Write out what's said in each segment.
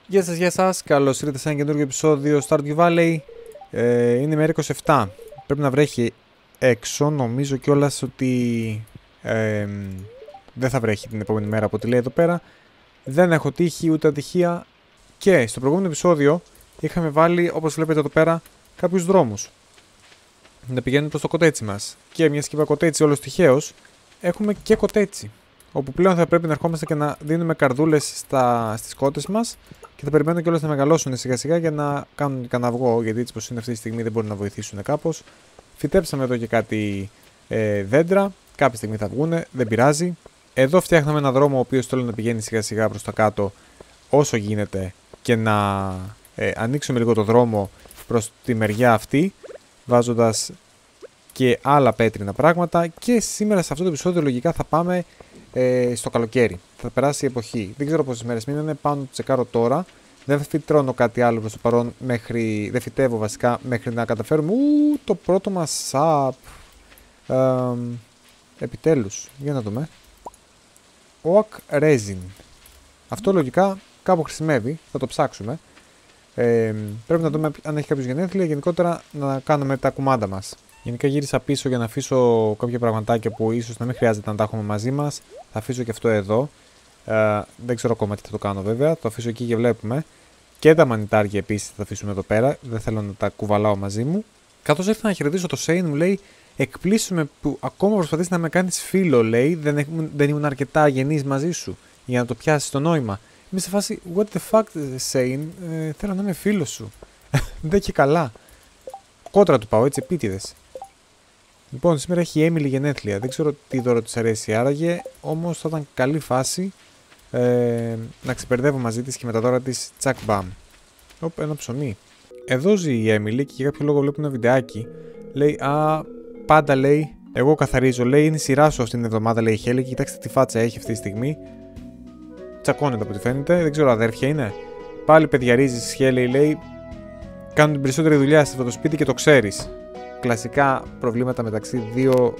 Γεια σας, καλώς ήρθατε σε ένα καινούργιο επεισόδιο Stardew Valley. Είναι μέρα 27. Πρέπει να βρέχει έξω. Νομίζω κιόλας ότι δεν θα βρέχει την επόμενη μέρα από ό,τι λέει εδώ πέρα. Δεν έχω τύχη ούτε ατυχία. Και στο προηγούμενο επεισόδιο είχαμε βάλει, όπως βλέπετε εδώ πέρα, κάποιους δρόμους να πηγαίνουν προς το κοτέτσι μας. Και μια σκήπα κοτέτσι όλος τυχαίως, έχουμε και κοτέτσι. Όπου πλέον θα πρέπει να ερχόμαστε και να δίνουμε καρδούλες στις κότες μας. Και θα περιμένω κιόλας να μεγαλώσουν σιγά σιγά για να κάνουν κανένα αυγό. Γιατί έτσι πως είναι αυτή τη στιγμή δεν μπορούν να βοηθήσουν κάπως. Φυτέψαμε εδώ και κάτι δέντρα. Κάποια στιγμή θα βγούνε, δεν πειράζει. Εδώ φτιάχναμε ένα δρόμο ο οποίος θέλω να πηγαίνει σιγά σιγά προς τα κάτω όσο γίνεται. Και να ανοίξουμε λίγο το δρόμο προς τη μεριά αυτή. Βάζοντας και άλλα πέτρινα πράγματα. Και σήμερα σε αυτό το επεισόδιο λογικά θα πάμε στο καλοκαίρι. Θα περάσει η εποχή. Δεν ξέρω πόσες μέρες μείνανε. Πάνω το τσεκάρω τώρα. Δεν φυτρώνω κάτι άλλο προς το παρόν. Δεν φυτεύω βασικά μέχρι να καταφέρουμε το πρώτο μας σαπ. Επιτέλους. Για να δούμε. Oak resin. Αυτό λογικά κάπου χρησιμεύει. Θα το ψάξουμε. Πρέπει να δούμε αν έχει κάποιος γενέθλια. Γενικότερα να κάνουμε τα κουμάντα μας. Γενικά γύρισα πίσω για να αφήσω κάποια πραγματάκια που ίσως να μην χρειάζεται να τα έχουμε μαζί μας. Θα αφήσω και αυτό εδώ. Δεν ξέρω ακόμα τι θα το κάνω βέβαια. Το αφήσω εκεί και βλέπουμε. Και τα μανιτάρια επίσης θα τα αφήσουμε εδώ πέρα. Δεν θέλω να τα κουβαλάω μαζί μου. Καθώς ήρθα να χαιρετήσω το Shane, μου λέει: εκπλήσωμαι που ακόμα προσπαθείς να με κάνεις φίλο, λέει. Δεν ήμουν αρκετά γεννής μαζί σου για να το πιάσεις το νόημα. Είμαι σε φάση, what the fuck, Shane, θέλω να είμαι φίλος σου. Δεν και καλά. Κόντρα του πάω, έτσι, επίτηδες. Λοιπόν, σήμερα έχει η Emily γενέθλια. Δεν ξέρω τι δώρο της αρέσει άραγε, όμως θα ήταν καλή φάση να ξεπερδεύω μαζί της και με τα δώρα της τσακ μπαμ. Ένα ψωμί. Εδώ ζει η Emily και για κάποιο λόγο βλέπω ένα βιντεάκι. Λέει, πάντα λέει, εγώ καθαρίζω, λέει, είναι η σειρά σου αυτήν την εβδομάδα, λέει η Χέλη, και κοιτάξτε τι φάτσα έχει αυτή τη στιγμή. Τσακώνεται από ό,τι φαίνεται, δεν ξέρω αδέρφια είναι. Πάλι παιδιαρίζεις, Χέλη, λέει, κάνουν την περισσότερη δουλειά σε αυτό το σπίτι και το ξέρεις. Κλασικά προβλήματα μεταξύ δύο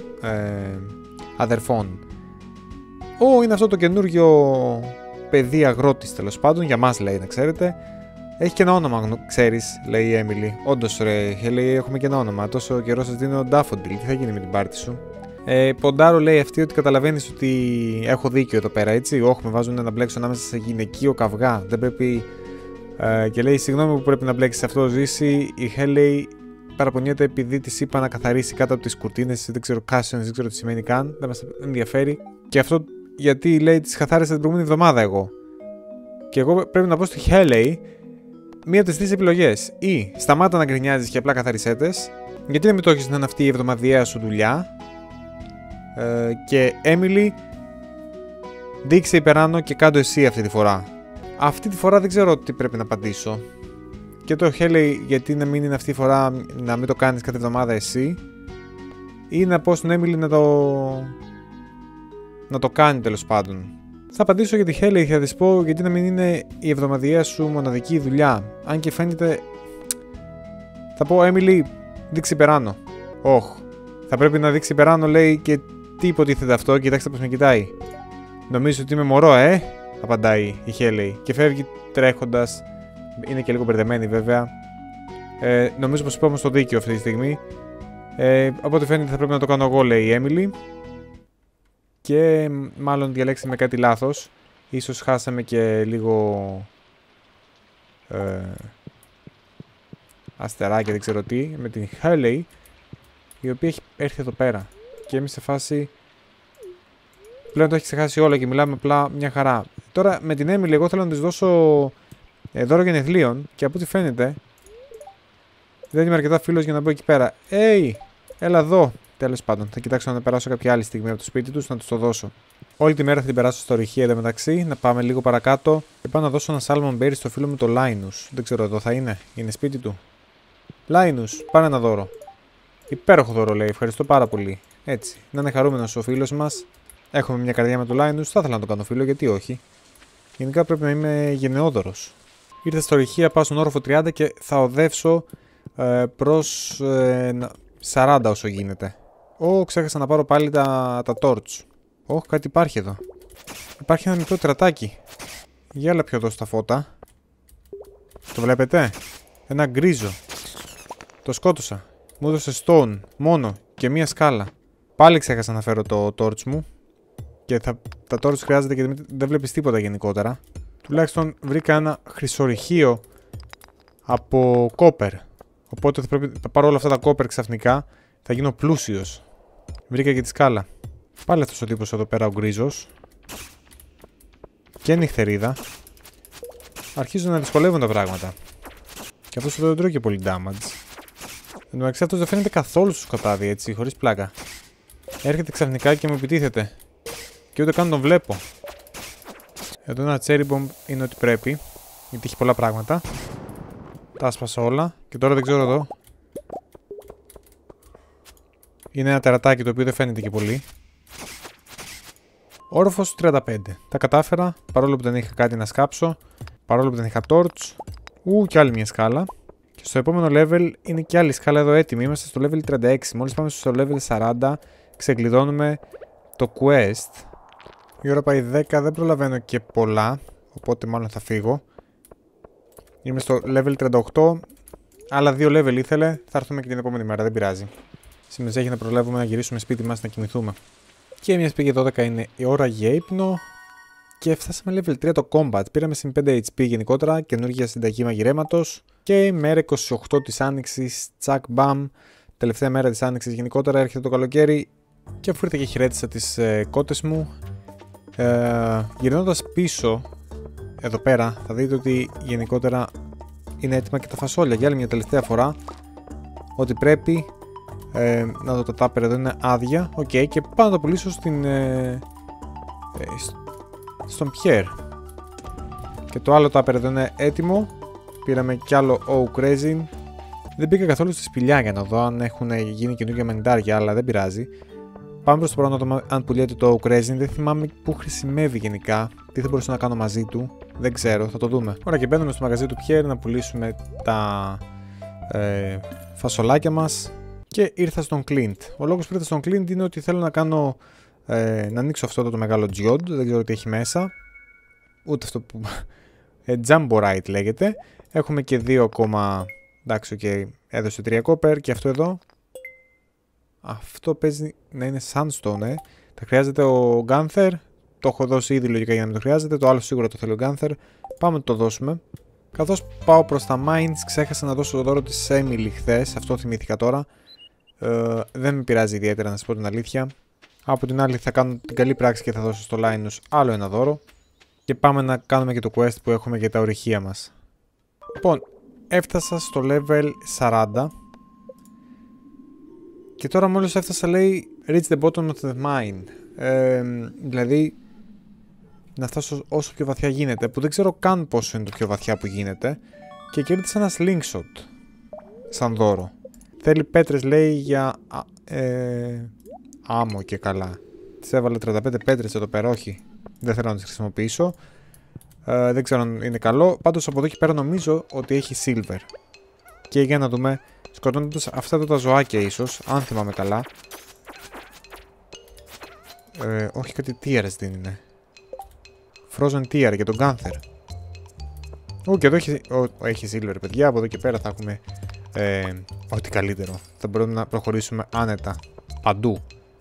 αδερφών. Είναι αυτό το καινούριο παιδί αγρότης, τέλος πάντων, για μας λέει, να ξέρετε. Έχει και ένα όνομα, ξέρεις, λέει η Έμιλι. Όντως ρε, λέει, έχουμε και ένα όνομα. Τόσο καιρό σας δίνω Daffodil. Τι θα γίνει με την πάρτι σου? Ποντάρω, λέει αυτή, ότι καταλαβαίνεις ότι έχω δίκιο εδώ πέρα, έτσι. Όχι, με βάζουν να μπλέξω ανάμεσα σε γυναικείο καυγά. Δεν πρέπει. Και λέει, συγγνώμη που πρέπει να μπλέξεις αυτό, ζήσει. Η Χέλη παραπονιέται επειδή της είπα να καθαρίσει κάτω από τις κουρτίνες. Δεν ξέρω, κάσσονες, δεν ξέρω τι σημαίνει καν. Δεν μας ενδιαφέρει. Και αυτό γιατί, λέει, τις καθάρισα την προηγούμενη εβδομάδα εγώ. Και εγώ πρέπει να πω στη Χέλη μία από τις τρεις επιλογές. Ή σταμάτα να γκρινιάζεις και απλά καθαρισέτες. Γιατί δεν με το έχεις να είναι αυτή η εβδομαδιαία σου δουλειά. Και Έμιλι, δείξε υπεράνω και κάντο εσύ αυτή τη φορά. Αυτή τη φορά δεν ξέρω τι πρέπει να απαντήσω. Και το Χέλη, γιατί να μην είναι αυτή τη φορά να μην το κάνεις κάθε εβδομάδα εσύ. Ή να πω στην Έμιλι να το κάνει, τέλος πάντων. Θα απαντήσω για τη Χέλη και θα της πω γιατί να μην είναι η εβδομαδιαία σου μοναδική δουλειά. Αν και φαίνεται. Θα πω, Έμιλι, δείξει υπεράνω. Θα πρέπει να δείξει υπεράνω, λέει, και τι υποτίθεται αυτό? Κοιτάξτε πως με κοιτάει. Νομίζω ότι είμαι μωρό, απαντάει η Χέλη και φεύγει τρέχοντας. Είναι και λίγο μπερδεμένη βέβαια. Νομίζω πως είπαμε στο δίκαιο αυτή τη στιγμή. Από ό,τι φαίνεται θα πρέπει να το κάνω εγώ, λέει η Έμιλι. Και μάλλον διαλέξαμε κάτι λάθος. Ίσως χάσαμε και λίγο αστεράκια, δεν ξέρω τι, με την Χέλη, η οποία έχει έρθει εδώ πέρα. Και είμαι σε φάση. Πλέον το έχει ξεχάσει όλα και μιλάμε απλά μια χαρά. Τώρα με την Έμιλι, εγώ θέλω να της δώσω δώρο γενεθλίων και από ό,τι φαίνεται δεν είμαι αρκετά φίλος για να μπω εκεί πέρα. Έλα εδώ. Τέλος πάντων, θα κοιτάξω να περάσω κάποια άλλη στιγμή από το σπίτι τους να τους το δώσω. Όλη τη μέρα θα την περάσω στο ρηχείο εδώ μεταξύ. Να πάμε λίγο παρακάτω και πάω να δώσω ένα Salmon Berry στο φίλο μου το Linus. Δεν ξέρω, εδώ θα είναι. Είναι σπίτι του. Linus, πάρε ένα δώρο. Υπέροχο δώρο, λέει. Ευχαριστώ πάρα πολύ. Έτσι, να είναι χαρούμενος ο φίλος μας. Έχουμε μια καρδιά με το Linus. Θα ήθελα να το κάνω φίλο, γιατί όχι. Γενικά πρέπει να είμαι γενναιόδωρος. Ήρθα στο ρηχείο, πάω στον όροφο 30 και θα οδεύσω προς 40 όσο γίνεται. Ξέχασα να πάρω πάλι τα torch. Κάτι υπάρχει εδώ. Υπάρχει ένα μικρό τερατάκι. Για έλα πιο εδώ στα φώτα. Το βλέπετε? Ένα γκρίζο. Το σκότωσα. Μου έδωσε stone μόνο και μία σκάλα. Πάλι ξέχασα να φέρω το torch μου. Και τα torch χρειάζεται γιατί δεν βλέπεις τίποτα γενικότερα. Τουλάχιστον βρήκα ένα χρυσορυχείο από κόπερ. Οπότε θα πρέπει να πάρω όλα αυτά τα κόπερ ξαφνικά. Θα γίνω πλούσιος. Βρήκα και τη σκάλα. Πάλι αυτός ο τύπος εδώ πέρα ο γκρίζος. Και νυχτερίδα. Αρχίζουν να δυσκολεύουν τα πράγματα. Και αυτός εδώ δεν τρώει και πολύ damage. Εν τω μεταξύ αυτός δεν φαίνεται καθόλου στο σκοτάδι έτσι, χωρίς πλάκα. Έρχεται ξαφνικά και μου επιτίθεται. Και ούτε καν τον βλέπω. Εδώ ένα cherry bomb είναι ότι πρέπει. Γιατί έχει πολλά πράγματα. Τα άσπασα όλα. Και τώρα δεν ξέρω εδώ. Είναι ένα τερατάκι το οποίο δεν φαίνεται και πολύ. Όροφος 35. Τα κατάφερα παρόλο που δεν είχα κάτι να σκάψω. Παρόλο που δεν είχα torch. Και άλλη μια σκάλα. Και στο επόμενο level είναι και άλλη σκάλα εδώ έτοιμη. Είμαστε στο level 36. Μόλις πάμε στο level 40 ξεκλειδώνουμε το quest. Η ώρα πάει 10. Δεν προλαβαίνω και πολλά. Οπότε μάλλον θα φύγω. Είμαι στο level 38. Άλλα 2 level ήθελε. Θα έρθουμε και την επόμενη μέρα. Δεν πειράζει. Σημασία έχει να προλάβουμε να γυρίσουμε σπίτι μας να κοιμηθούμε. Και μια πήγε 12 είναι η ώρα για ύπνο. Και φτάσαμε level 3 το combat. Πήραμε συν 5 HP γενικότερα. Καινούργια συνταγή μαγειρέματος. Και μέρα 28 της άνοιξης. Τσακ μπαμ. Τελευταία μέρα της άνοιξης γενικότερα. Έρχεται το καλοκαίρι. Και αφού ήρθε και χαιρέτησα τις κότες μου. Γυρνώντας πίσω. Εδώ πέρα θα δείτε ότι γενικότερα είναι έτοιμα και τα φασόλια. Για άλλη μια τελευταία φορά. Ότι πρέπει. Να δω τα τάπερ εδώ είναι άδεια. Οκ, και πάω να το πουλήσω στον Πιέρ. Και το άλλο τάπερ εδώ είναι έτοιμο. Πήραμε κι άλλο oak resin. Δεν μπήκα καθόλου στη σπηλιά για να δω αν έχουν γίνει καινούργια μανιτάρια, αλλά δεν πειράζει. Πάμε προς το παρόν να δούμε αν πουλιέται το oak resin. Δεν θυμάμαι πού χρησιμεύει γενικά. Τι θα μπορούσα να κάνω μαζί του. Δεν ξέρω, θα το δούμε. Ωραία, και μπαίνουμε στο μαγαζί του Πιέρ να πουλήσουμε τα φασολάκια μας. Και ήρθα στον Clint. Ο λόγος που ήρθα στον Clint είναι ότι θέλω να κάνω. Να ανοίξω αυτό το μεγάλο geode. Δεν ξέρω τι έχει μέσα. Ούτε αυτό που. Jumborite λέγεται. Έχουμε και 2 ακόμα. Εντάξει, okay. Έδωσε 3 copper. Και αυτό εδώ. Αυτό παίζει να είναι sandstone, Τα χρειάζεται ο Gunther. Το έχω δώσει ήδη λογικά για να μην το χρειάζεται. Το άλλο σίγουρα το θέλει ο Gunther. Πάμε να το δώσουμε. Καθώς πάω προς τα mines, ξέχασα να δώσω το δώρο της Emily χθες. Αυτό θυμήθηκα τώρα. Δεν με πειράζει ιδιαίτερα να σας πω την αλήθεια. Από την άλλη θα κάνω την καλή πράξη και θα δώσω στο Linus άλλο ένα δώρο. Και πάμε να κάνουμε και το quest που έχουμε για τα ορυχεία μας. Λοιπόν, έφτασα στο level 40. Και τώρα μόλις έφτασα λέει reach the bottom of the mine. Δηλαδή να φτάσω όσο πιο βαθιά γίνεται. Που δεν ξέρω καν πόσο είναι το πιο βαθιά που γίνεται. Και κέρδισα ένα slingshot σαν δώρο. Θέλει πέτρες λέει για άμμο και καλά. Τις έβαλε 35 πέτρες εδώ πέρα, όχι. Δεν θέλω να τις χρησιμοποιήσω. Δεν ξέρω αν είναι καλό. Πάντως από εδώ και πέρα νομίζω ότι έχει silver. Και για να δούμε, σκοτώνοντας αυτά εδώ τα ζωάκια ίσως, αν θυμάμαι καλά. Όχι κάτι tiers δεν είναι. Frozen tier για τον Gunther. Και εδώ έχει silver παιδιά, από εδώ και πέρα θα έχουμε ό,τι καλύτερο. Θα μπορούμε να προχωρήσουμε άνετα. Παντού.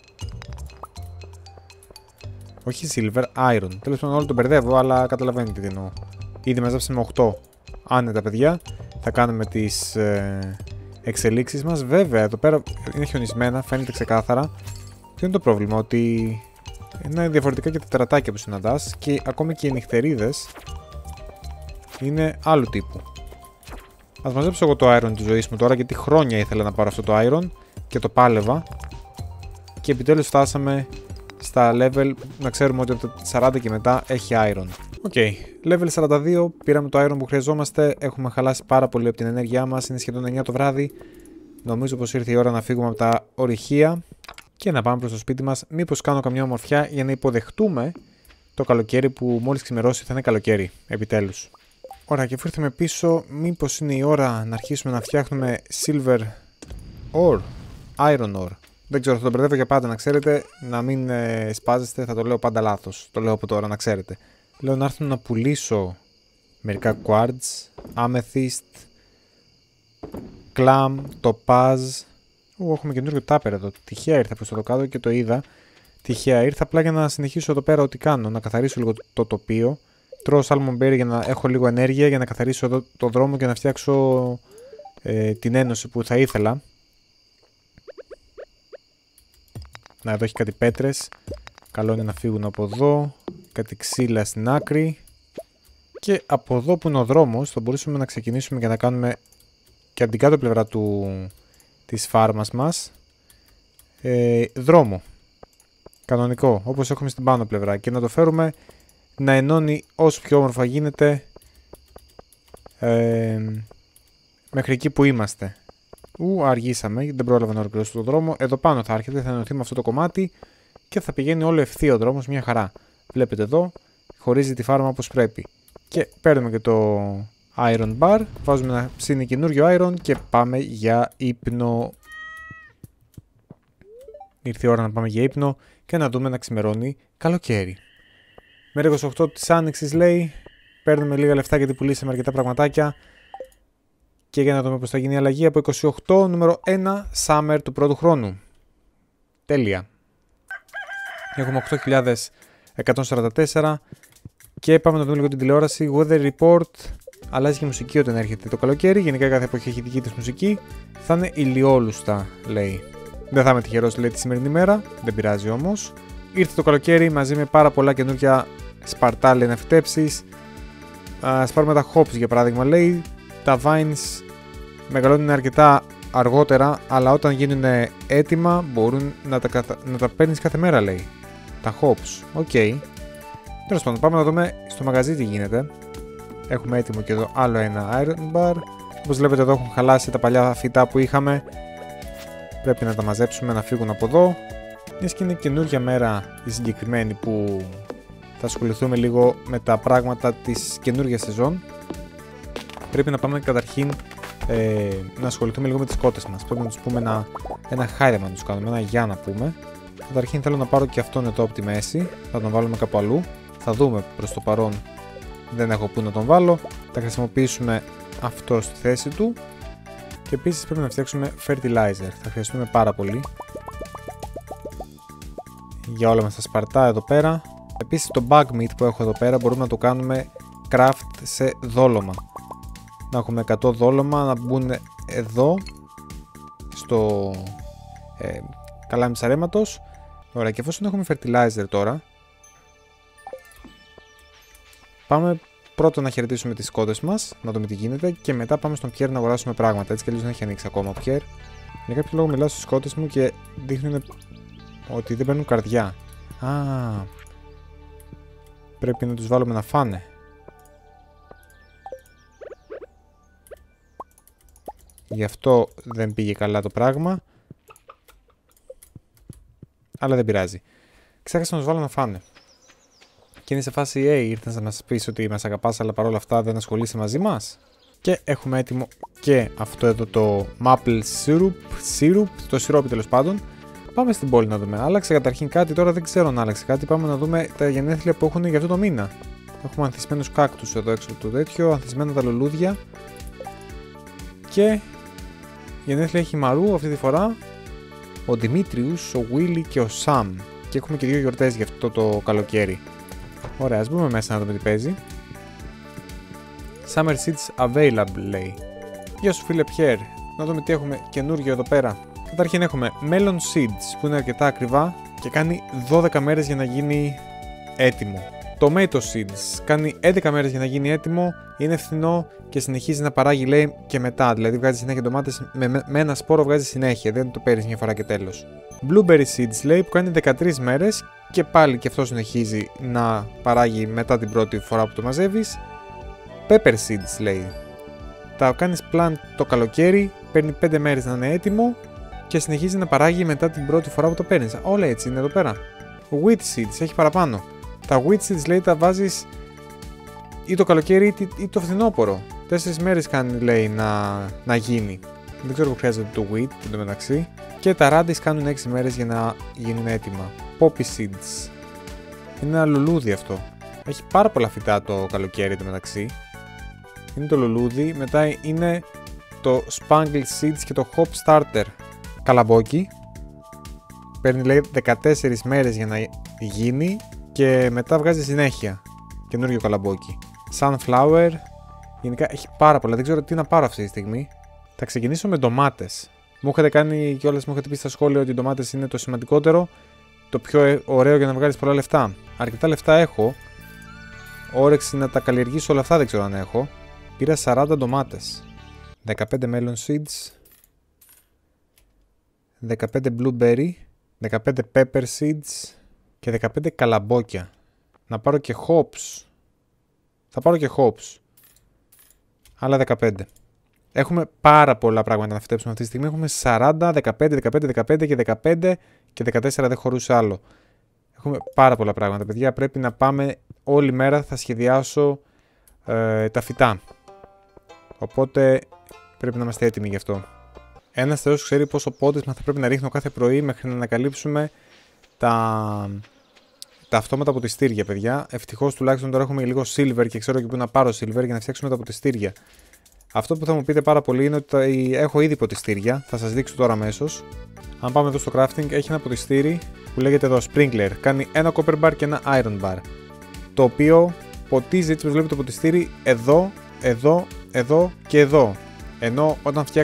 Όχι silver, iron. Τέλος πάντων όλο το μπερδεύω, αλλά καταλαβαίνετε τι εννοώ. Ήδη μαζέψαμε 8 άνετα παιδιά. Θα κάνουμε τις εξελίξεις μας. Βέβαια εδώ πέρα είναι χιονισμένα, φαίνεται ξεκάθαρα. Ποιο είναι το πρόβλημα, ότι είναι διαφορετικά και τα τερατάκια που συναντάς. Και ακόμη και οι νυχτερίδες είναι άλλου τύπου. Ας μαζέψω εγώ το iron της ζωής μου τώρα, γιατί χρόνια ήθελα να πάρω αυτό το iron και το πάλευα. Και επιτέλους φτάσαμε στα level να ξέρουμε ότι από τα 40 και μετά έχει iron. Level 42, πήραμε το iron που χρειαζόμαστε. Έχουμε χαλάσει πάρα πολύ από την ενέργειά μας. Είναι σχεδόν 9 το βράδυ. Νομίζω πως ήρθε η ώρα να φύγουμε από τα ορυχεία και να πάμε προς το σπίτι μας. Μήπως κάνω καμιά ομορφιά για να υποδεχτούμε το καλοκαίρι που μόλις ξημερώσει θα είναι καλοκαίρι. Επιτέλους. Ωραία, και αφού ήρθαμε πίσω, μήπως είναι η ώρα να αρχίσουμε να φτιάχνουμε silver ore, iron ore. Δεν ξέρω, θα το μπερδεύω για πάντα να ξέρετε, να μην σπάζεστε, θα το λέω πάντα λάθος. Το λέω από τώρα να ξέρετε. Λέω να έρθω να πουλήσω μερικά quartz Amethyst, Clam, Topaz. Έχουμε καινούριο τάπερ εδώ. Τυχαία ήρθα προς το κάτω και το είδα. Τυχαία ήρθα απλά για να συνεχίσω εδώ πέρα ό,τι κάνω. Να καθαρίσω λίγο το τοπίο. Τρώω Salmon Berry για να έχω λίγο ενέργεια, για να καθαρίσω εδώ το δρόμο και να φτιάξω την ένωση που θα ήθελα. Να, εδώ έχει κάτι πέτρες. Καλό είναι να φύγουν από εδώ. Κάτι ξύλα στην άκρη. Και από εδώ που είναι ο δρόμος θα μπορούσαμε να ξεκινήσουμε και να κάνουμε και από την κάτω πλευρά της φάρμας μας δρόμο. Κανονικό, όπως έχουμε στην πάνω πλευρά. Και να το φέρουμε να ενώνει όσο πιο όμορφα γίνεται μέχρι εκεί που είμαστε. Αργήσαμε, δεν πρόλαβα να ολοκληρώσω το δρόμο. Εδώ πάνω θα έρχεται, θα ενωθεί με αυτό το κομμάτι και θα πηγαίνει όλο ευθείο ο δρόμος, μια χαρά. Βλέπετε εδώ, χωρίζει τη φάρμα όπως πρέπει. Και παίρνουμε και το Iron Bar, βάζουμε ένα ψήνει καινούριο Iron και πάμε για ύπνο. Ήρθε η ώρα να πάμε για ύπνο και να δούμε να ξημερώνει καλοκαίρι. Μέρα 28 της Άνοιξης λέει, παίρνουμε λίγα λεφτά γιατί πουλήσαμε αρκετά πραγματάκια. Και για να δούμε πώς θα γίνει η αλλαγή από 28, νούμερο 1, Summer του πρώτου χρόνου. Τέλεια. Έχουμε 8.144 και πάμε να δούμε λίγο την τηλεόραση. Weather Report, αλλάζει και μουσική όταν έρχεται το καλοκαίρι. Γενικά κάθε εποχή έχει δική της μουσική. Θα είναι ηλιόλουστα, λέει. Δεν θα είμαι τυχερός, λέει, τη σημερινή μέρα. Δεν πειράζει όμως. Ήρθε το καλοκαίρι μαζί με πάρα πολλά καινούργια σπαρτάλια να φυτέψεις. Ας πάρουμε τα hops για παράδειγμα, λέει. Τα vines μεγαλώνουν αρκετά αργότερα, αλλά όταν γίνουν έτοιμα μπορούν να τα παίρνεις κάθε μέρα, λέει. Τα hops. Οκ. Τέλος πάντων, πάμε να δούμε στο μαγαζί τι γίνεται. Έχουμε έτοιμο και εδώ άλλο ένα iron bar. Όπως βλέπετε εδώ έχουν χαλάσει τα παλιά φυτά που είχαμε. Πρέπει να τα μαζέψουμε να φύγουν από εδώ. Μιας και είναι καινούργια μέρα η συγκεκριμένη που θα ασχοληθούμε λίγο με τα πράγματα της καινούργιας σεζόν. Πρέπει να πάμε καταρχήν να ασχοληθούμε λίγο με τις κότες μας. Πρέπει να τους πούμε ένα χάιδεμα να τους κάνουμε, ένα γεια να πούμε. Καταρχήν θέλω να πάρω και αυτόν εδώ από τη μέση. Θα τον βάλουμε κάπου αλλού. Θα δούμε, προς το παρόν δεν έχω που να τον βάλω. Θα χρησιμοποιήσουμε αυτό στη θέση του. Και επίσης πρέπει να φτιάξουμε fertilizer. Θα χρειαστούμε πάρα πολύ για όλα μας τα σπαρτά εδώ πέρα. Επίσης το bug meat που έχω εδώ πέρα μπορούμε να το κάνουμε craft σε δόλωμα. Να έχουμε 100 δόλωμα να μπουν εδώ στο καλάμι ψαρέματος. Ωραία, και εφόσον έχουμε fertilizer τώρα, πάμε πρώτα να χαιρετήσουμε τις κότες μας, να δούμε τι γίνεται, και μετά πάμε στον Πιέρ να αγοράσουμε πράγματα. Έτσι κι αλλιώς δεν έχει ανοίξει ακόμα ο Πιέρ. Για κάποιο λόγο μιλάω στις κότες μου και δείχνουν ότι δεν παίρνουν καρδιά. Πρέπει να τους βάλουμε να φάνε. Γι' αυτό δεν πήγε καλά το πράγμα. Αλλά δεν πειράζει. Ξέχασα να τους βάλω να φάνε. Και είναι σε φάση, ήρθες να μας πεις ότι μας αγαπάς, αλλά παρόλα αυτά δεν ασχολείσαι μαζί μας. Και έχουμε έτοιμο και αυτό εδώ το maple syrup, το σιρόπι τέλος πάντων. Πάμε στην πόλη να δούμε. Άλλαξε καταρχήν κάτι, τώρα δεν ξέρω αν άλλαξε κάτι. Πάμε να δούμε τα γενέθλια που έχουν για αυτό το μήνα. Έχουμε ανθισμένους κάκτους εδώ έξω από το τέτοιο, ανθισμένα τα λουλούδια. Και γενέθλια έχει Μαρού αυτή τη φορά, ο Δημήτριους, ο Βίλι και ο Σαμ. Και έχουμε και δύο γιορτές για αυτό το καλοκαίρι. Ωραία, ας μπούμε μέσα να δούμε τι παίζει. Summer Seeds Available λέει. Γεια σου φίλε Πιέρ, να δούμε τι έχουμε καινούργιο εδώ πέρα. Καταρχήν έχουμε Melon Seeds που είναι αρκετά ακριβά και κάνει 12 μέρες για να γίνει έτοιμο. Tomato Seeds κάνει 11 μέρες για να γίνει έτοιμο, είναι φθηνό και συνεχίζει να παράγει, λέει, και μετά. Δηλαδή βγάζει συνέχεια ντομάτες με ένα σπόρο, βγάζει συνέχεια, δεν το παίρνεις μια φορά και τέλος. Blueberry Seeds λέει που κάνει 13 μέρες και πάλι και αυτό συνεχίζει να παράγει μετά την πρώτη φορά που το μαζεύεις. Pepper Seeds λέει. Τα κάνεις plant το καλοκαίρι, παίρνει 5 μέρες να είναι έτοιμο και συνεχίζει να παράγει μετά την πρώτη φορά που το παίρνεις. Όλα έτσι είναι εδώ πέρα. Wheat Seeds έχει παραπάνω. Τα wheat seeds λέει τα βάζεις ή το καλοκαίρι ή το φθινόπωρο. 4 μέρες κάνει, λέει, να γίνει. Δεν ξέρω που χρειάζεται το wheat εντωμεταξύ. Και τα radish κάνουν 6 μέρες για να γίνουν έτοιμα. Poppy seeds. Είναι ένα λουλούδι αυτό. Έχει πάρα πολλά φυτά το καλοκαίρι εντωμεταξύ. είναι το λουλούδι, μετά είναι το Spangled Seeds και το Hop Starter καλαμπόκι. Παίρνει λέει 14 μέρες για να γίνει και μετά βγάζει συνέχεια καινούριο καλαμπόκι. Sunflower, γενικά έχει πάρα πολλά, δεν ξέρω τι να πάρω αυτή τη στιγμή. Θα ξεκινήσω με ντομάτες. Μου είχατε κάνει κιόλας, μου είχατε πει στα σχόλια ότι οι ντομάτες είναι το σημαντικότερο, το πιο ωραίο για να βγάλεις πολλά λεφτά. Αρκετά λεφτά έχω. Όρεξη να τα καλλιεργήσω όλα αυτά δεν ξέρω αν έχω. Πήρα 40 ντομάτες. 15 melon seeds. 15 blueberry. 15 pepper seeds. Και 15 καλαμπόκια. Να πάρω και hops. Θα πάρω και hops. Άλλα 15. Έχουμε πάρα πολλά πράγματα να φυτέψουμε αυτή τη στιγμή. Έχουμε 40, 15, 15, 15 και 15 και 14 δεν χωρούσε άλλο. Έχουμε πάρα πολλά πράγματα, παιδιά. Πρέπει να πάμε όλη μέρα. Θα σχεδιάσω τα φυτά. Οπότε πρέπει να είμαστε έτοιμοι γι' αυτό. Ένας θεός ξέρει πόσο πότισμα θα πρέπει να ρίχνω κάθε πρωί μέχρι να ανακαλύψουμε τα αυτόματα ποτιστήρια, παιδιά. Ευτυχώς τουλάχιστον τώρα έχουμε λίγο silver και ξέρω και πού να πάρω silver για να φτιάξουμε τα ποτιστήρια. Αυτό που θα μου πείτε πάρα πολύ είναι ότι έχω ήδη ποτιστήρια. Θα σας δείξω τώρα αμέσως. Αν πάμε εδώ στο crafting, έχει ένα ποτιστήρι που λέγεται εδώ Sprinkler. Κάνει ένα copper bar και ένα iron bar. Το οποίο ποτίζει, έτσι όπως βλέπετε το ποτιστήρι, εδώ, εδώ, εδώ και εδώ. Ενώ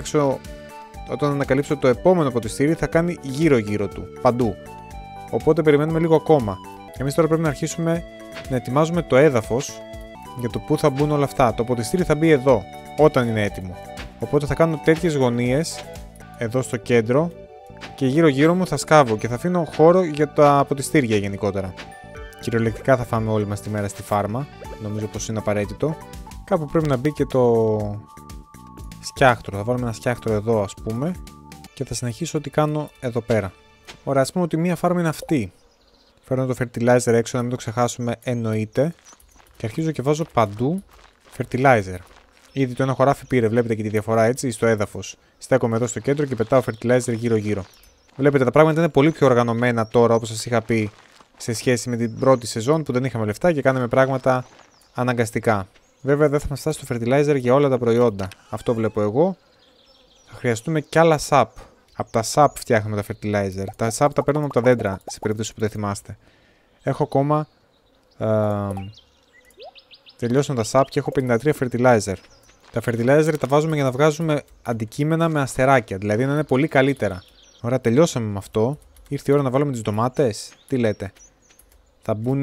όταν ανακαλύψω το επόμενο ποτιστήρι θα κάνει γύρω-γύρω του, παντού. Οπότε περιμένουμε λίγο ακόμα. Εμείς τώρα πρέπει να αρχίσουμε να ετοιμάζουμε το έδαφος για το πού θα μπουν όλα αυτά. Το ποτιστήρι θα μπει εδώ, όταν είναι έτοιμο. Οπότε θα κάνω τέτοιες γωνίες, εδώ στο κέντρο, και γύρω-γύρω μου θα σκάβω και θα αφήνω χώρο για τα ποτιστήρια γενικότερα. Κυριολεκτικά θα φάμε όλη μας τη μέρα στη φάρμα. Νομίζω πως είναι απαραίτητο. Κάπου πρέπει να μπει και το σκιάχτρο. Θα βάλουμε ένα σκιάχτρο εδώ, ας πούμε, και θα συνεχίσω ό,τι κάνω εδώ πέρα. Ωραία, ας πούμε ότι μία φάρμα είναι αυτή. Φέρνω το fertilizer έξω, να μην το ξεχάσουμε, εννοείται. Και αρχίζω και βάζω παντού fertilizer. Ήδη το ένα χωράφι πήρε, βλέπετε και τη διαφορά έτσι, στο έδαφος. Στέκομαι εδώ στο κέντρο και πετάω fertilizer γύρω-γύρω. Βλέπετε, τα πράγματα είναι πολύ πιο οργανωμένα τώρα, όπως σας είχα πει, σε σχέση με την πρώτη σεζόν που δεν είχαμε λεφτά και κάναμε πράγματα αναγκαστικά. Βέβαια, δεν θα μας φτάσει το fertilizer για όλα τα προϊόντα. Αυτό βλέπω εγώ. Θα χρειαστούμε κι άλλα sap. Από τα sap φτιάχνουμε τα fertilizer. Τα sap τα παίρνουμε από τα δέντρα, σε περίπτωση που δεν θυμάστε. Έχω ακόμα. Τελειώσαμε τα sap και έχω 53 fertilizer. Τα fertilizer τα βάζουμε για να βγάζουμε αντικείμενα με αστεράκια, δηλαδή να είναι πολύ καλύτερα. Ωραία, τελειώσαμε με αυτό. Ήρθε η ώρα να βάλουμε τις ντομάτες. Τι λέτε? Θα μπουν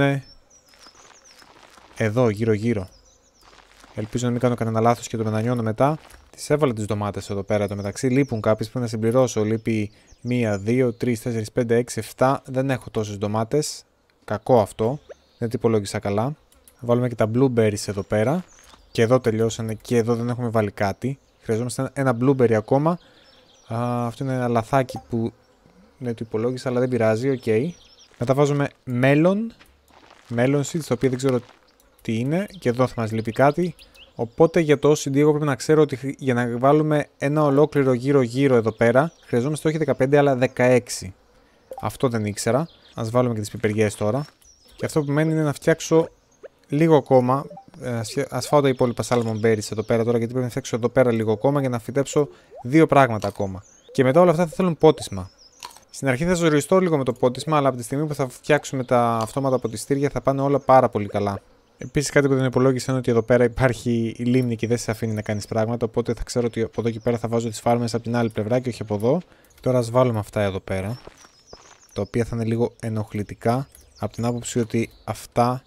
εδώ, γύρω-γύρω. Ελπίζω να μην κάνω κανένα λάθος και το μετανιώνω μετά. Τις έβαλα τις ντομάτες εδώ πέρα. Το μεταξύ λείπουν κάποιες, πρέπει να συμπληρώσω. Λείπει 1, 2, 3, 4, 5, 6, 7. Δεν έχω τόσες ντομάτες. Κακό αυτό. Δεν τυπολόγησα καλά. Θα βάλουμε και τα blueberries εδώ πέρα. Και εδώ τελειώσανε και εδώ δεν έχουμε βάλει κάτι. Χρειαζόμαστε ένα blueberry ακόμα. Αυτό είναι ένα λαθάκι που δεν το υπολόγισα, αλλά δεν πειράζει. Okay. Μετά βάζουμε melon seeds, το οποίο δεν ξέρω τι είναι. Και εδώ θα μας λείπει κάτι. Οπότε για το OCD εγώ πρέπει να ξέρω ότι για να βάλουμε ένα ολόκληρο γύρω-γύρω εδώ πέρα χρειαζόμαστε όχι 15 αλλά 16. Αυτό δεν ήξερα. Ας βάλουμε και τις πιπεριές τώρα. Και αυτό που μένει είναι να φτιάξω λίγο ακόμα. Ας φάω τα υπόλοιπα salmon berries εδώ πέρα τώρα, γιατί πρέπει να φτιάξω εδώ πέρα λίγο ακόμα για να φυτέψω 2 πράγματα ακόμα. Και μετά όλα αυτά θα θέλουν πότισμα. Στην αρχή θα ζοριστώ λίγο με το πότισμα, αλλά από τη στιγμή που θα φτιάξουμε τα αυτόματα ποτιστήρια θα πάνε όλα πάρα πολύ καλά. Επίσης, κάτι που δεν υπολόγισα είναι ότι εδώ πέρα υπάρχει η λίμνη και δεν σε αφήνει να κάνεις πράγματα. Οπότε θα ξέρω ότι από εδώ και πέρα θα βάζω τις φάρμες από την άλλη πλευρά και όχι από εδώ. Τώρα ας βάλουμε αυτά εδώ πέρα, τα οποία θα είναι λίγο ενοχλητικά από την άποψη ότι αυτά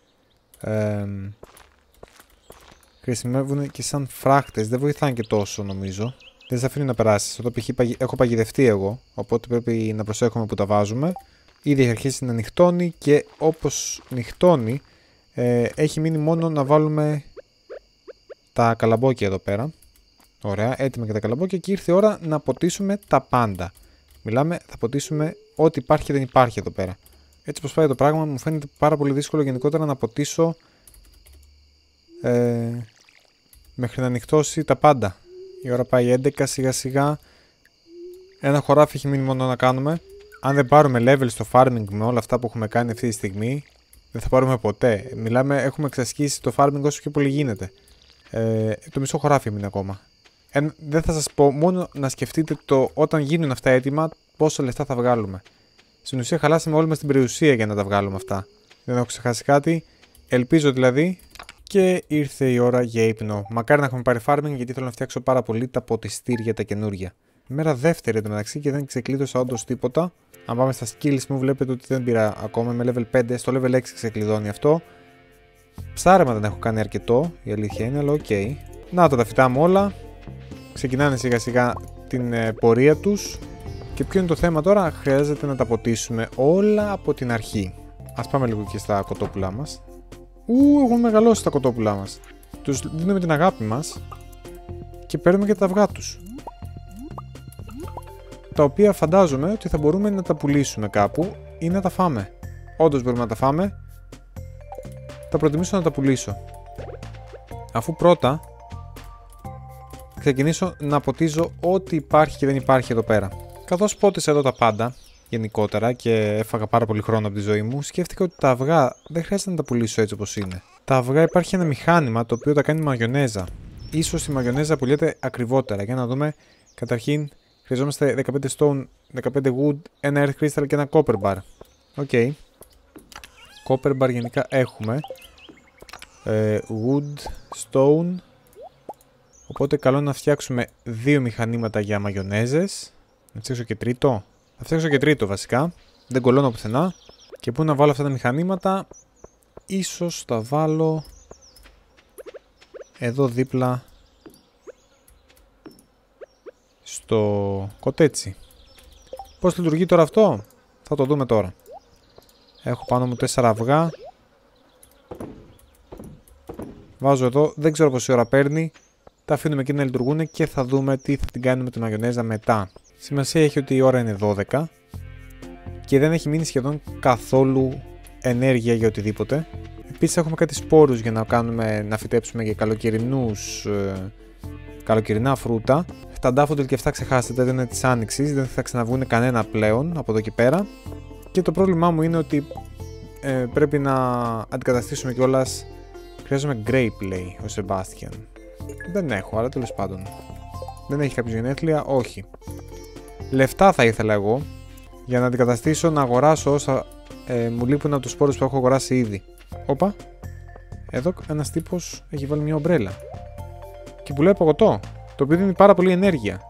χρησιμεύουν και σαν φράχτες. Δεν βοηθάνε και τόσο νομίζω. Δεν σε αφήνει να περάσεις. Εδώ έχω παγιδευτεί εγώ, οπότε πρέπει να προσέχουμε που τα βάζουμε. Ήδη έχει αρχίσει να νυχτώνει και όπως νυχτώνει έχει μείνει μόνο να βάλουμε τα καλαμπόκια εδώ πέρα. Ωραία, έτοιμα και τα καλαμπόκια και ήρθε η ώρα να ποτίσουμε τα πάντα. Μιλάμε, θα ποτίσουμε ό,τι υπάρχει και δεν υπάρχει εδώ πέρα. Έτσι πως πάει το πράγμα μου φαίνεται πάρα πολύ δύσκολο γενικότερα να ποτίσω μέχρι να νυχτώσει τα πάντα. Η ώρα πάει 11 σιγά σιγά. Ένα χωράφι έχει μείνει μόνο να κάνουμε. Αν δεν πάρουμε level στο farming με όλα αυτά που έχουμε κάνει αυτή τη στιγμή, δεν θα πάρουμε ποτέ. Μιλάμε, έχουμε εξασκήσει το farming όσο πιο πολύ γίνεται. Το μισό χωράφι έμεινε ακόμα. Δεν θα σας πω, μόνο να σκεφτείτε το όταν γίνουν αυτά έτοιμα πόσα λεφτά θα βγάλουμε. Στην ουσία χαλάσαμε όλη μας την περιουσία για να τα βγάλουμε αυτά. Δεν έχω ξεχάσει κάτι. Ελπίζω δηλαδή. Και ήρθε η ώρα για ύπνο. Μακάρι να έχουμε πάρει farming, γιατί θέλω να φτιάξω πάρα πολύ τα ποτιστήρια τα καινούρια. Μέρα δεύτερη εντωμεταξύ και δεν ξεκλείδωσα όντως τίποτα. Αν πάμε στα skills μου, βλέπετε ότι δεν πήρα ακόμα. Με level 5, στο level 6 ξεκλειδώνει αυτό. Ψάρεμα δεν έχω κάνει αρκετό, η αλήθεια είναι, αλλά οκ. Να τα φυτά μου όλα. Ξεκινάνε σιγά σιγά την πορεία τους. Και ποιο είναι το θέμα τώρα, χρειάζεται να τα ποτίσουμε όλα από την αρχή. Ας πάμε λίγο και στα κοτόπουλά μας. Έχουν μεγαλώσει τα κοτόπουλά μας. Τους δίνουμε την αγάπη μας και παίρνουμε και τα αυγά τους. Τα οποία φαντάζομαι ότι θα μπορούμε να τα πουλήσουμε κάπου ή να τα φάμε. Όντως μπορούμε να τα φάμε. Θα προτιμήσω να τα πουλήσω. Αφού πρώτα ξεκινήσω να ποτίζω ό,τι υπάρχει και δεν υπάρχει εδώ πέρα. Καθώς πότισα εδώ τα πάντα γενικότερα και έφαγα πάρα πολύ χρόνο από τη ζωή μου, σκέφτηκα ότι τα αυγά δεν χρειάζεται να τα πουλήσω έτσι όπως είναι. Τα αυγά υπάρχει ένα μηχάνημα το οποίο τα κάνει μαγιονέζα. Ίσως η μαγιονέζα πουλιέται ακριβότερα. Για να δούμε, καταρχήν χρειαζόμαστε 15 stone, 15 wood, ένα earth crystal και ένα copper bar. Οκ. Copper bar γενικά έχουμε. Wood, stone. Οπότε καλό να φτιάξουμε 2 μηχανήματα για μαγιονέζες. Να φτιάξω και τρίτο. Θα φτιάξω και τρίτο βασικά. Δεν κολλώνω πουθενά. Και πού να βάλω αυτά τα μηχανήματα. Ίσως τα βάλω εδώ δίπλα στο κοτέτσι. Πώς λειτουργεί τώρα αυτό, θα το δούμε τώρα. Έχω πάνω μου 4 αυγά. Βάζω εδώ, δεν ξέρω πόση ώρα παίρνει. Τα αφήνουμε εκεί να λειτουργούν και θα δούμε τι θα την κάνουμε με τη μαγιονέζα μετά. Σημασία έχει ότι η ώρα είναι 12 και δεν έχει μείνει σχεδόν καθόλου ενέργεια για οτιδήποτε. Επίσης έχουμε κάτι σπόρους για να φυτέψουμε για καλοκαιρινά φρούτα. Τα daffodil και αυτά ξεχάσετε, δεν είναι της άνοιξης, δεν θα ξαναβγούν κανένα πλέον από εδώ και πέρα. Και το πρόβλημά μου είναι ότι πρέπει να αντικαταστήσουμε κιόλας. Χρειάζομαι grape, λέει ο Sebastian. Δεν έχω, αλλά τέλος πάντων. Δεν έχει κάποιος γενέθλια, όχι. Λεφτά θα ήθελα εγώ για να αντικαταστήσω, να αγοράσω όσα μου λείπουν από τους σπόρους που έχω αγοράσει ήδη. Όπα, εδώ ένας τύπος έχει βάλει μια ομπρέλα και πουλάει παγωτό, το οποίο δίνει πάρα πολύ ενέργεια.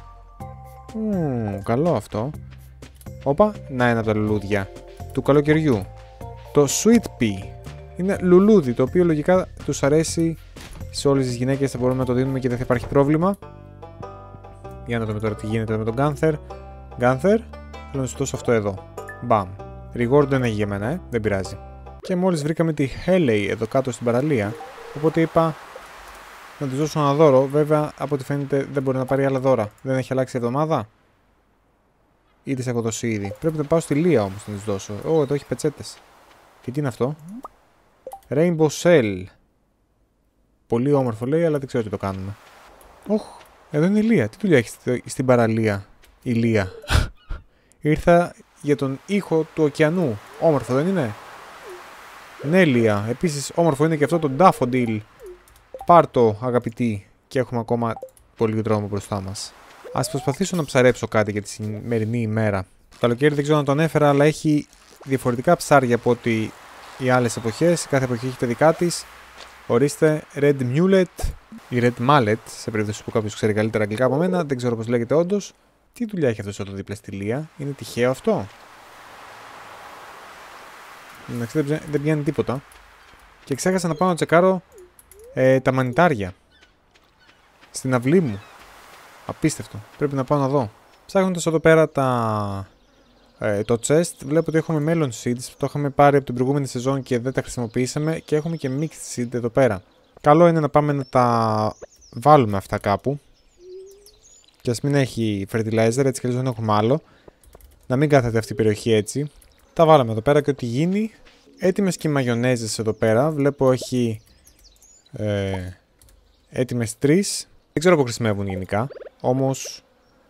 Καλό αυτό. Όπα, να ένα από τα λουλούδια του καλοκαιριού. Το sweet pea είναι λουλούδι, το οποίο λογικά τους αρέσει σε όλες τις γυναίκες, θα μπορούμε να το δίνουμε και δεν θα υπάρχει πρόβλημα. Για να δούμε τώρα τι γίνεται με τον Gunther. Gunther, θέλω να σου δώσω αυτό εδώ. Μπαμ. Reward δεν έχει για μένα, δεν πειράζει. Και μόλις βρήκαμε τη Haley εδώ κάτω στην παραλία, οπότε είπα να της δώσω ένα δώρο. Βέβαια, από ό,τι φαίνεται δεν μπορεί να πάρει άλλα δώρα. Δεν έχει αλλάξει η εβδομάδα. Ή της έχω δώσει ήδη. Πρέπει να πάω στη Λία όμως να της δώσω. Εδώ έχει πετσέτες. Και τι είναι αυτό? Rainbow Shell. Πολύ όμορφο λέει, αλλά δεν ξέρω τι το κάνουμε. Εδώ είναι η Λία. Τι δουλειά έχει στην παραλία η Λία? Ήρθα για τον ήχο του ωκεανού. Όμορφο δεν είναι? Ναι, Λία. Επίσης όμορφο είναι και αυτό το Daffodil. Πάρ' το, αγαπητή. Και έχουμε ακόμα πολύ δρόμο μπροστά μας. Ας προσπαθήσω να ψαρέψω κάτι για τη σημερινή ημέρα. Το καλοκαίρι δεν ξέρω να το ανέφερα, αλλά έχει διαφορετικά ψάρια από ότι οι άλλες εποχές. Κάθε εποχή έχει τα δικά της. Ορίστε, Red Mullet ή Red Mallet, σε περίπτωση που κάποιος ξέρει καλύτερα αγγλικά από μένα. Δεν ξέρω πώς λέγεται όντως. Τι δουλειά έχει αυτό εδώ δίπλα στη Λία? Είναι τυχαίο αυτό? Δεν πιάνει τίποτα. Και ξέχασα να πάω να τσεκάρω τα μανιτάρια στην αυλή μου. Απίστευτο. Πρέπει να πάω να δω. Ψάχνοντας εδώ πέρα το chest, βλέπω ότι έχουμε melon seeds. Το είχαμε πάρει από την προηγούμενη σεζόν και δεν τα χρησιμοποιήσαμε. Και έχουμε και mixed seed εδώ πέρα. Καλό είναι να πάμε να τα βάλουμε αυτά κάπου. Και ας μην έχει fertilizer, έτσι κι αλλιώς δεν έχουμε άλλο. Να μην κάθεται αυτή η περιοχή έτσι. Τα βάλαμε εδώ πέρα και ό,τι γίνει. Έτοιμες και οι μαγιονέζες εδώ πέρα. Βλέπω έχει έτοιμες 3. Δεν ξέρω πού χρησιμεύουν γενικά. Όμως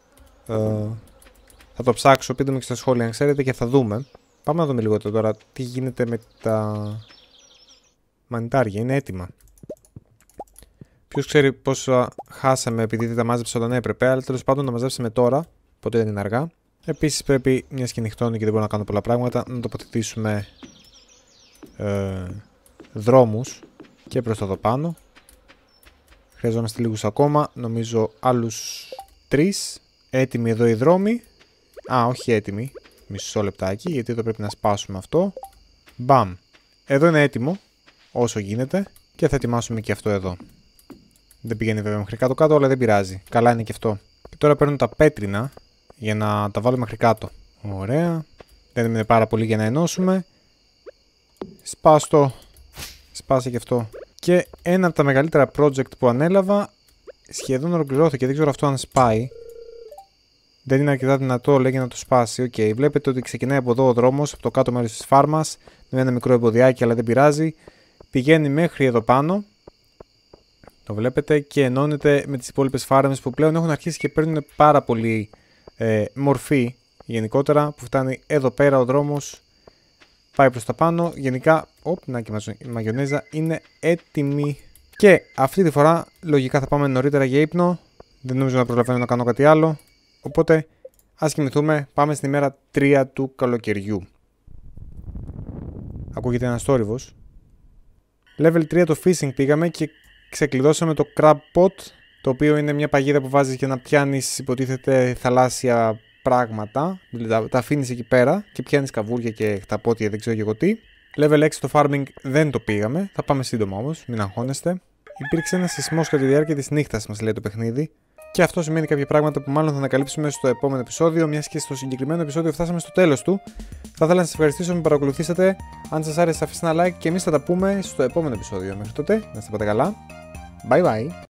θα το ψάξω. Πείτε μου και στα σχόλια αν ξέρετε και θα δούμε. Πάμε να δούμε λίγο τώρα τι γίνεται με τα μανιτάρια. Είναι έτοιμα. Ποιος ξέρει πόσα χάσαμε επειδή δεν τα μάζεψα όταν έπρεπε, αλλά τέλος πάντων τα μαζέψαμε τώρα, ποτέ δεν είναι αργά. Επίσης πρέπει, μιας και νυχτώνει και δεν μπορώ να κάνω πολλά πράγματα, να τοποθετήσουμε δρόμους και προς το εδώ πάνω. Χρειαζόμαστε λίγους ακόμα, νομίζω άλλους 3. Έτοιμοι εδώ οι δρόμοι. Α, όχι έτοιμοι. Μισό λεπτάκι, γιατί εδώ πρέπει να σπάσουμε αυτό. Μπαμ. Εδώ είναι έτοιμο, όσο γίνεται. Και θα ετοιμάσουμε και αυτό εδώ. Δεν πηγαίνει βέβαια μέχρι κάτω-κάτω, αλλά δεν πειράζει. Καλά είναι και αυτό. Και τώρα παίρνω τα πέτρινα για να τα βάλω μέχρι κάτω. Ωραία. Δεν είναι πάρα πολύ για να ενώσουμε. Σπάστο. Σπάσε και αυτό. Και ένα από τα μεγαλύτερα project που ανέλαβα σχεδόν ολοκληρώθηκε. Δεν ξέρω αυτό αν σπάει. Δεν είναι αρκετά δυνατό, λέει, για να το σπάσει. Οκ, βλέπετε ότι ξεκινάει από εδώ ο δρόμος, από το κάτω μέρος της φάρμας, με ένα μικρό εμποδιάκι, αλλά δεν πειράζει. Πηγαίνει μέχρι εδώ πάνω. Το βλέπετε και ενώνεται με τις υπόλοιπες φάρμες που πλέον έχουν αρχίσει και παίρνουν πάρα πολύ μορφή γενικότερα, που φτάνει εδώ πέρα ο δρόμος, πάει προς τα πάνω. Γενικά, να και η μαγιονέζα είναι έτοιμη. Και αυτή τη φορά λογικά θα πάμε νωρίτερα για ύπνο. Δεν νομίζω να προλαβαίνω να κάνω κάτι άλλο. Οπότε ας κοιμηθούμε, πάμε στην ημέρα 3 του καλοκαιριού. Ακούγεται ένας θόρυβος. Level 3 το fishing πήγαμε και ξεκλειδώσαμε το crab pot, το οποίο είναι μια παγίδα που βάζεις για να πιάνεις, υποτίθεται, θαλάσσια πράγματα. Δηλαδή τα αφήνεις εκεί πέρα και πιάνεις καβούρια και χταπότια, δεν ξέρω και εγώ τι. Level 6 το farming δεν το πήγαμε, θα πάμε σύντομα όμως, μην αγχώνεστε. Υπήρξε ένα σεισμός κατά τη διάρκεια της νύχτας, μας λέει το παιχνίδι. Και αυτό σημαίνει κάποια πράγματα που μάλλον θα ανακαλύψουμε στο επόμενο επεισόδιο, μιας και στο συγκεκριμένο επεισόδιο φτάσαμε στο τέλος του. Θα ήθελα να σας ευχαριστήσω που με παρακολουθήσατε. Αν σας άρεσε, αφήστε ένα like και εμείς θα τα πούμε στο επόμενο επεισόδιο. Μέχρι τότε, να είστε πάντα καλά. Bye bye.